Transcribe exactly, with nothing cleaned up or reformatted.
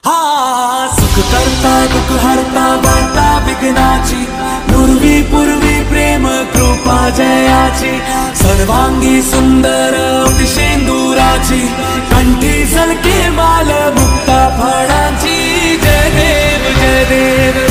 हा सुख करता दुख हरता वार्ता विघ्नाची, पूर्वी पूर्वी प्रेम कृपा जयाची, सर्वांगी सुंदर शेंदुराची, कंठी सलके माल मुक्ता फळांची। जय देव जय देव